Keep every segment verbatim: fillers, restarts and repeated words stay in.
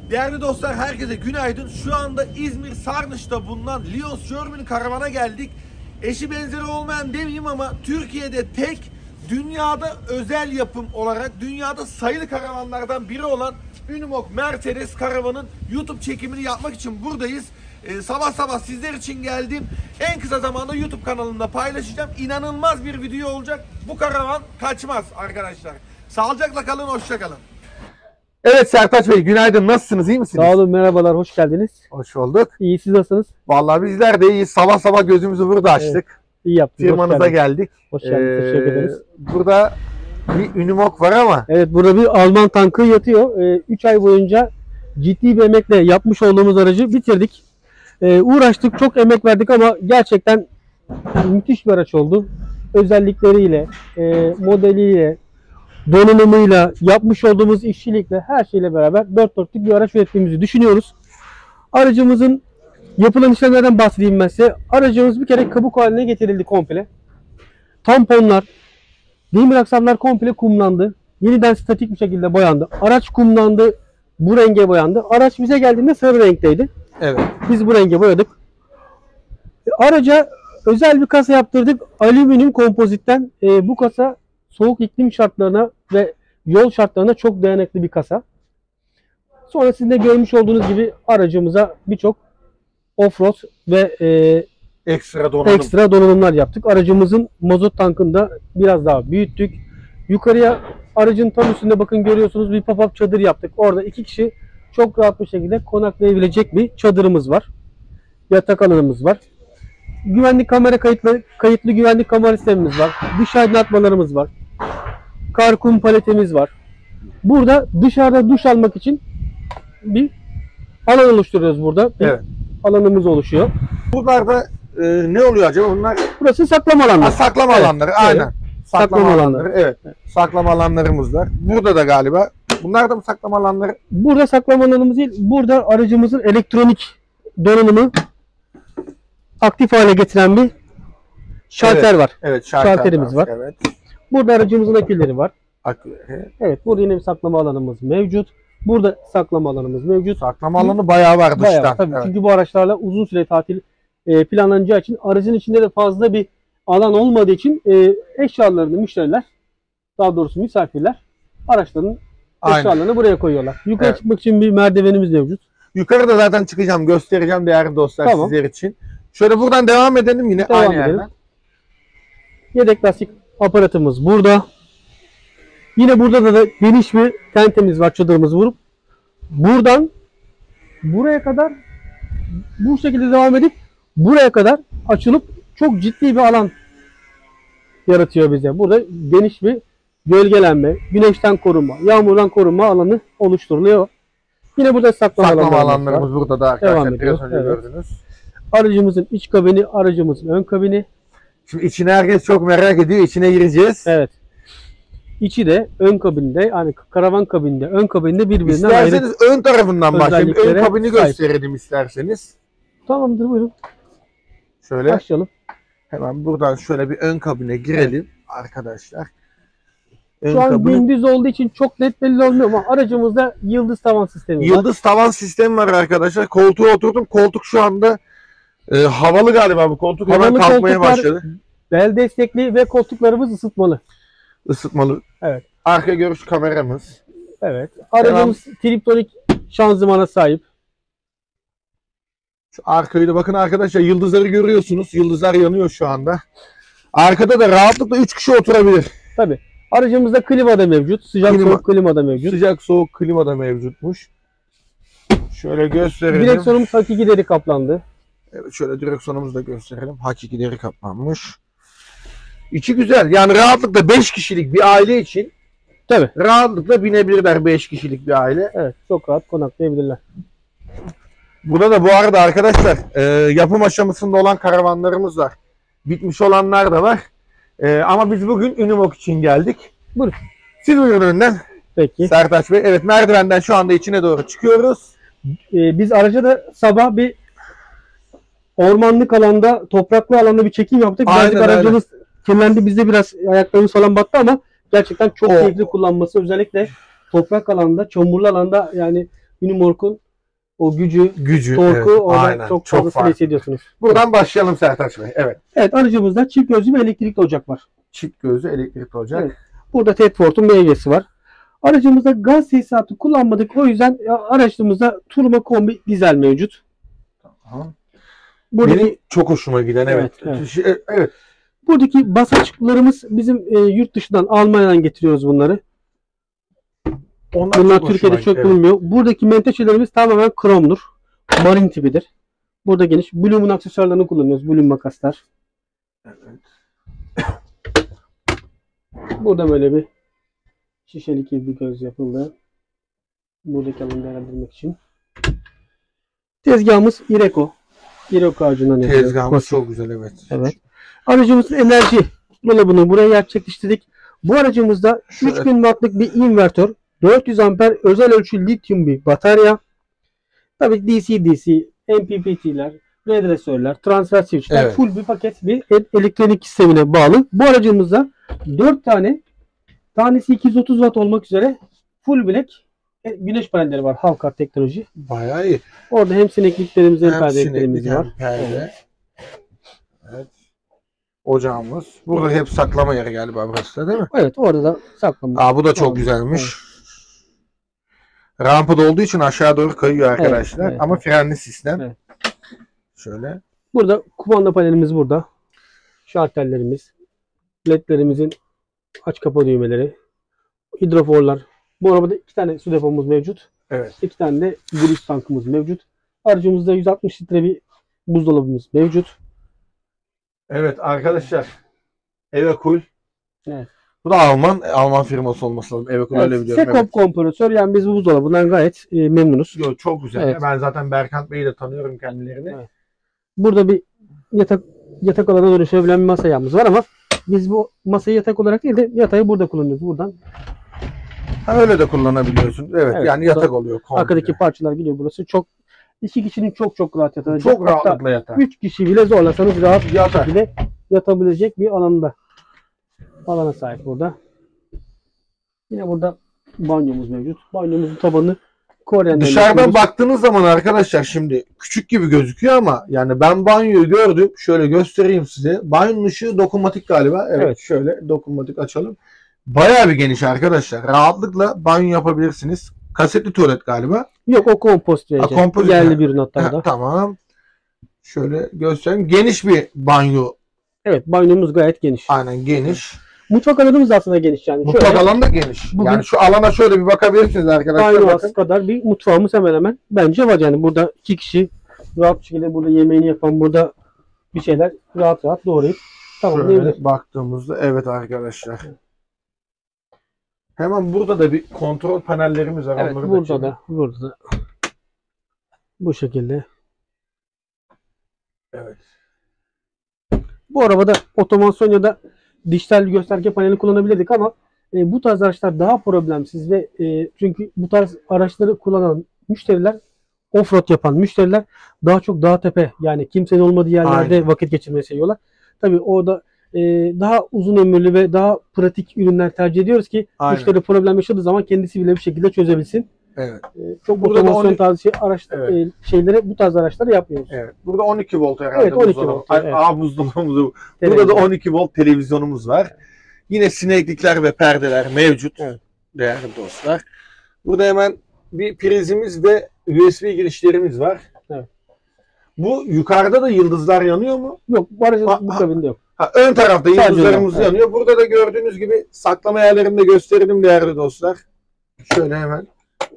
Değerli dostlar, herkese günaydın. Şu anda İzmir Sarnıç'ta bulunan Lios Germany karavana geldik. Eşi benzeri olmayan demeyeyim ama Türkiye'de tek, dünyada özel yapım olarak dünyada sayılı karavanlardan biri olan Unimog Mercedes karavanın YouTube çekimini yapmak için buradayız. Ee, sabah sabah sizler için geldim. En kısa zamanda YouTube kanalımda paylaşacağım. İnanılmaz bir video olacak. Bu karavan kaçmaz arkadaşlar. Sağlıcakla kalın, hoşça kalın. Evet Sertaç Bey, günaydın. Nasılsınız? İyi misiniz? Sağ olun, merhabalar. Hoş geldiniz. Hoş bulduk. İyi, siz nasılsınız? Vallahi bizler de iyiyiz. Sabah sabah gözümüzü burada açtık. Evet, iyi yaptınız. Firmanıza geldik. Hoş geldiniz. Ee, Teşekkür ederiz. Burada bir Unimog var ama. Evet, burada bir Alman tankı yatıyor. üç ee, ay boyunca ciddi bir emekle yapmış olduğumuz aracı bitirdik. Ee, uğraştık, çok emek verdik ama gerçekten yani müthiş bir araç oldu. Özellikleriyle, e, modeliyle, donanımıyla, yapmış olduğumuz işçilikle, her şeyle beraber dört dörtlük bir araç ürettiğimizi düşünüyoruz. Aracımızın yapılan işlemlerden bahsedeyim ben size. Aracımız bir kere kabuk haline getirildi komple. Tamponlar, demir aksamlar komple kumlandı. Yeniden statik bir şekilde boyandı. Araç kumlandı, bu renge boyandı. Araç bize geldiğinde sarı renkteydi. Evet. Biz bu renge boyadık. Araca özel bir kasa yaptırdık. Alüminyum kompozitten. E, bu kasa soğuk iklim şartlarına ve yol şartlarına çok dayanıklı bir kasa. Sonra sizin de görmüş olduğunuz gibi aracımıza birçok off-road ve e, ekstra donanım. ekstra donanımlar yaptık. Aracımızın mazot tankını da biraz daha büyüttük. Yukarıya aracın tam üstünde bakın görüyorsunuz bir pop-up çadır yaptık. Orada iki kişi çok rahat bir şekilde konaklayabilecek bir çadırımız var. Yatak alanımız var. Güvenlik kamera kayıtlı, kayıtlı güvenlik kamera sistemimiz var. Dış aydınlatmalarımız var. Kar kum paletimiz var. Burada dışarıda duş almak için bir alan oluşturuyoruz burada. Bir evet. Alanımız oluşuyor. Buralarda e, ne oluyor acaba? Bunlar burası saklama alanları. Ha, saklama evet. alanları. Aynen. Evet. Saklama, saklama alanları. alanları. Evet. evet. Saklama alanlarımız var. Burada da galiba. Bunlar da mı saklama alanları? Burada saklama alanımız değil. Burada aracımızın elektronik donanımı aktif hale getiren bir şalter evet. var. Evet, şalter şalterimiz var. var. Evet. Burada aracımızın aküleri var. Aküleri. Evet, burada yine bir saklama alanımız mevcut. Burada saklama alanımız mevcut. Saklama alanı bayağı var dıştan. Bayağı, tabii. Evet. Çünkü bu araçlarla uzun süre tatil e, planlanacağı için aracın içinde de fazla bir alan olmadığı için e, eşyalarını müşteriler, daha doğrusu misafirler araçların Aynen. eşyalarını buraya koyuyorlar. Yukarı evet. çıkmak için bir merdivenimiz mevcut. Yukarıda zaten çıkacağım, göstereceğim değerli dostlar tamam. sizler için. Şöyle buradan devam edelim yine devam aynı edelim. yerden. Yedek lastik aparatımız burada. Yine burada da, da geniş bir tentemiz var, çadırımız vurup. Buradan buraya kadar bu şekilde devam edip buraya kadar açılıp çok ciddi bir alan yaratıyor bize. Burada geniş bir gölgelenme, güneşten korunma, yağmurdan korunma alanı oluşturuluyor. Yine burada saklama, saklama alanlarımız, alanlarımız var. Burada da arkadaşlar biraz önce evet. gördünüz. Aracımızın iç kabini, aracımızın ön kabini. Şimdi içine herkes çok merak ediyor. İçine gireceğiz. Evet. İçi de ön kabinde, yani karavan kabinde, ön kabinde birbirinden İsterseniz ayrı ön tarafından başlayalım. Ön kabini gösterelim isterseniz. Tamamdır, buyurun. Şöyle. Başlayalım. Hemen buradan şöyle bir ön kabine girelim evet. arkadaşlar. Ön Şu an kabini... gündüz olduğu için çok net belli olmuyor ama aracımızda yıldız tavan sistemi var. Yıldız tavan sistemi var arkadaşlar. Koltuğa oturdum. Koltuk şu anda e, havalı galiba bu koltuk. Hemen havalı kalkmaya başladı. Bel destekli ve koltuklarımız ısıtmalı. Isıtmalı. Evet. Arka görüş kameramız. Evet. Aracımız Devam. triptonik şanzımana sahip. Şu arkayı da bakın arkadaşlar, yıldızları görüyorsunuz. Yıldızlar yanıyor şu anda. Arkada da rahatlıkla üç kişi oturabilir. Tabii. Aracımızda klima da mevcut. Sıcak klima, soğuk klima da mevcut. Sıcak soğuk klima da mevcutmuş. Şöyle gösterelim. Direksiyonumuz hakiki deri kaplandı. Evet, şöyle direksiyonumuzu da gösterelim. Hakiki deri kaplanmış. İçi güzel. Yani rahatlıkla beş kişilik bir aile için tabii rahatlıkla binebilirler, beş kişilik bir aile. Evet, çok rahat konaklayabilirler. Burada da bu arada arkadaşlar e, yapım aşamasında olan karavanlarımız var. Bitmiş olanlar da var. E, ama biz bugün Unimog için geldik. Buyurun. Siz buyurun önden. Peki. Sertaç Bey. Evet, merdivenden şu anda içine doğru çıkıyoruz. Ee, biz araca da sabah bir ormanlık alanda, topraklı alanda bir çekim yaptık. Aynen, Birazcık aracımız kirlendi. Bizde biraz ayaklarımız falan battı ama gerçekten çok o. keyifli kullanması. Özellikle toprak alanda, çamurlu alanda, yani Unimork'un o gücü, Gücü, torku evet, orada aynen. çok Çok fazla farklı. hissediyorsunuz. Buradan başlayalım Sertaç Bey. Evet. Evet, aracımızda çift gözlü bir elektrikli ocak var. Çift gözlü elektrikli ocak. Evet. Burada Tedford'un M G'si var. Aracımızda gaz tesisatı kullanmadık. O yüzden aracımızda turbo kombi dizel mevcut. Tamam. Buradaki, Benim çok hoşuma giden evet. Evet, evet. Şey, evet. buradaki basaçlarımız bizim e, yurt dışından, Almanya'dan getiriyoruz bunları. Onlar Bunlar çok Türkiye'de hoşuma çok gitti, bulunmuyor. Buradaki menteşelerimiz tamamen kromdur. Marin tipidir. Burada geniş. Bloom'un aksesuarlarını kullanıyoruz. Bloom makaslar. evet. Burada böyle bir şişelik gibi bir göz yapıldı. Buradaki alanı değerlendirmek için. Tezgahımız Ireco. Ireco ağacından yapılıyor. Tezgahımız Klasik. çok güzel evet. Evet. Aracımızın enerji dolabını buraya gerçekleştirdik. Bu aracımızda Şöyle- üç bin wattlık bir invertör, dört yüz amper özel ölçü lityum bir batarya. Tabii D C D C, M P P T'ler, redresörler, transfer switchler, Evet. full bir paket bir e- elektronik sistemine bağlı. Bu aracımızda dört tane, tanesi iki yüz otuz watt olmak üzere full black e, güneş panelleri var. Halkar teknoloji. Bayağı iyi. Orada hem sinekliklerimiz hem Hem perdeliklerimiz sineklik, var. hem perde. Evet. Ocağımız. Burada hep saklama yeri galiba burası da değil mi? Evet, orada da saklama. Aa bu da çok Tamam. güzelmiş. Rampada olduğu için aşağı doğru kayıyor arkadaşlar. Evet, evet. Ama frenli sistem. Evet. Şöyle. Burada kumanda panelimiz burada. Şartellerimiz, ledlerimizin aç kapa düğmeleri, hidroforlar. Bu arabada iki tane su depomuz mevcut. Evet. İki tane de giriş tankımız mevcut. Aracımızda yüz altmış litre bir buzdolabımız mevcut. Evet arkadaşlar. Evekul. Evet. Bu da Alman. Alman firması olması lazım. Evekul öyle Evet, biliyorum. Sekop Evet. kompresör. Yani biz bu buzdolabından gayet e, memnunuz. Yo, çok güzel. Evet. Ben zaten Berkant Bey'i de tanıyorum kendilerini. Evet. Burada bir yatak yatak alanına dönüşebilen bir masa yağımız var ama biz bu masayı yatak olarak değil de yatağı burada kullanıyoruz. Buradan Ha, öyle de kullanabiliyorsun. Evet, Evet, yani bu da yatak oluyor. komple. arkadaki parçalar gidiyor. Burası çok iki kişinin çok çok rahat yatabilecek. çok rahatlıkla yatar. üç kişi bile zorlasanız rahat bir Yatar. şekilde yatabilecek bir alanda. Alana sahip burada. Yine burada banyomuz mevcut. Banyomuzun tabanı Kore'den Dışarıdan yapıyoruz. baktığınız zaman arkadaşlar şimdi küçük gibi gözüküyor ama yani ben banyoyu gördüm. Şöyle göstereyim size. Banyonun ışığı dokunmatik galiba. Evet, Evet. şöyle dokunmatik açalım. Bayağı bir geniş arkadaşlar. Rahatlıkla banyo yapabilirsiniz. Kasetli tuvalet galiba. Yok, o kompozit Ha, derece. kompozit. Yerli bir ürün hatta Ha, da. tamam. Şöyle göstereyim. Geniş bir banyo. Evet, banyomuz gayet geniş. Aynen geniş. Mutfak alanımız da aslında geniş yani. Mutfak Şöyle alanı da geniş. Bugün- Yani şu alana şöyle bir bakabilirsiniz arkadaşlar. banyo Bakın. az kadar bir mutfağımız hemen hemen bence var yani. Burada iki kişi rahat bir şekilde burada yemeğini yapan, burada bir şeyler rahat rahat doğrayıp tamamlayabilir. Şöyle baktığımızda evet arkadaşlar. Hemen burada da bir kontrol panellerimiz var. Evet, Onları burada açalım. da burada da bu şekilde. Evet. Bu arabada otomasyon ya da dijital gösterge paneli kullanabilirdik ama e, bu tarz araçlar daha problemsiz ve e, çünkü bu tarz araçları kullanan müşteriler, offroad yapan müşteriler daha çok dağ tepe yani kimsenin olmadığı yerlerde Aynen. vakit geçirmeyi seviyorlar. Tabii orada e, daha uzun ömürlü ve daha pratik ürünler tercih ediyoruz ki Aynen. müşteri problem yaşadığı zaman kendisi bile bir şekilde çözebilsin. Evet. E, çok Burada da otomasyon on- tarzı şey, araç, Evet. e, şeyleri bu tarz araçları yapmıyoruz. Evet. Burada on iki volt herhalde. Evet, on iki buzdolabı. volt, Ay, evet. Aa buzdolabımız. Burada Televizyon. da on iki volt televizyonumuz var. Yine sineklikler ve perdeler mevcut. Evet. Değerli dostlar. Burada hemen bir prizimiz ve U S B girişlerimiz var. Evet. Bu yukarıda da yıldızlar yanıyor mu? Yok, bu aracın Ha, bu ha. kabinde yok. Ha, ön tarafta Sadece yıldızlarımız evet. yanıyor. Burada da gördüğünüz gibi saklama yerlerini de gösterelim değerli dostlar. Şöyle hemen.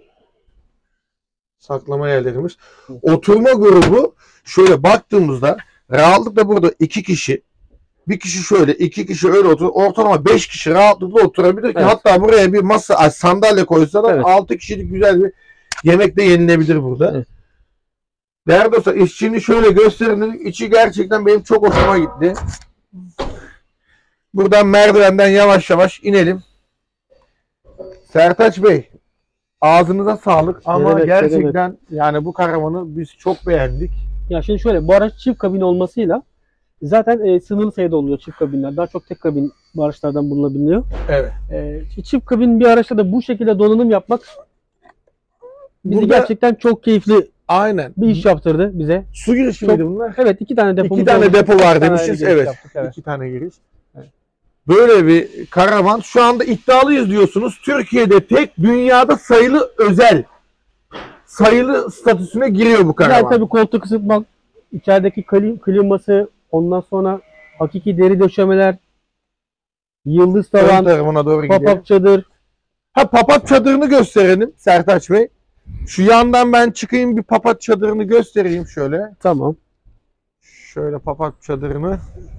Saklama yerlerimiz. Oturma grubu şöyle baktığımızda rahatlıkla burada iki kişi, bir kişi şöyle, iki kişi öyle otur. Ortalama beş kişi rahatlıkla oturabilir ki Evet. hatta buraya bir masa, ay, sandalye koysalar Evet. altı kişilik güzel bir yemek de yenilebilir burada. Evet. Değerli dostlar işçini şöyle gösterin dedik. İçi gerçekten benim çok hoşuma gitti. Buradan merdivenden yavaş yavaş inelim. Sertaç Bey, ağzınıza sağlık ama Ne demek, ne gerçekten yani bu karavanı biz çok beğendik. Ya şimdi şöyle, bu araç çift kabin olmasıyla zaten e, sınırlı sayıda oluyor çift kabinler. Daha çok tek kabin bu araçlardan bulunabiliyor. Evet. E, çift kabin bir araçta da bu şekilde donanım yapmak bizi Burada- gerçekten çok keyifli Aynen. bir iş yaptırdı bize. Su girişi Çok- miydi bunlar? Evet, iki tane depomuz İki tane oldu. depo İki var tane demişiz. giriş Evet. yaptık, evet. İki tane giriş. Böyle bir karavan. Şu anda iddialıyız diyorsunuz. Türkiye'de tek, dünyada sayılı özel. Sayılı statüsüne giriyor bu karavan. Yani tabii koltuk ısıtmak, içerideki klim, kliması, ondan sonra hakiki deri döşemeler, yıldız Ön tavan, tarafına doğru gidelim. pop-up çadır. Ha, papat çadırını gösterelim Sertaç Bey. Şu yandan ben çıkayım, bir papat çadırını göstereyim şöyle. Tamam. Şöyle papat çadırını.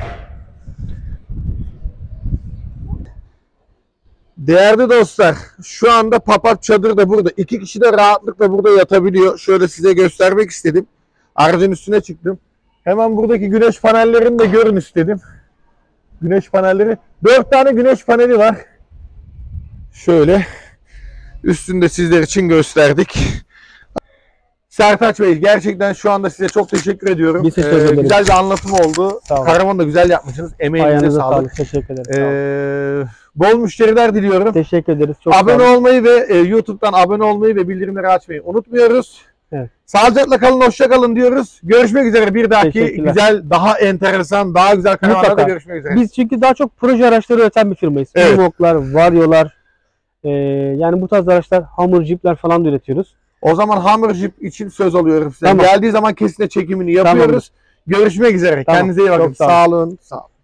Değerli dostlar, şu anda papat çadır da burada. İki kişi de rahatlıkla burada yatabiliyor. Şöyle size göstermek istedim. Aracın üstüne çıktım. Hemen buradaki güneş panellerini de görün istedim. Güneş panelleri. Dört tane güneş paneli var. Şöyle. Üstünde sizler için gösterdik. Sertaç Bey, gerçekten şu anda size çok teşekkür ediyorum. Biz teşekkür ederiz. Güzel bir anlatım oldu. Sağ olun. Karavanı da güzel yapmışsınız. Emeğinize Ayağınıza sağlık. sağlık. Teşekkür ederiz. Sağ olun. Ee, bol müşteriler diliyorum. Teşekkür ederiz. Çok sağ Abone olun. olmayı ve e, YouTube'dan abone olmayı ve bildirimleri açmayı unutmuyoruz. Evet. Sağlıcakla kalın, hoşça kalın diyoruz. Görüşmek üzere bir dahaki Teşekkürler. güzel, daha enteresan, daha güzel karavanlarda Mutlaka. görüşmek üzere. Biz çünkü daha çok proje araçları üreten bir firmayız. Evet. Primo'lar, Vario'lar, e, yani bu tarz araçlar, Hummer, Jeep'ler falan da üretiyoruz. O zaman Hammer Jeep için söz alıyorum size. Tamam. Geldiği zaman kesinlikle çekimini yapıyoruz. Görüşmek üzere. Tamam. Kendinize iyi bakın. Çok sağ olun. Sağ olun. Sağ olun.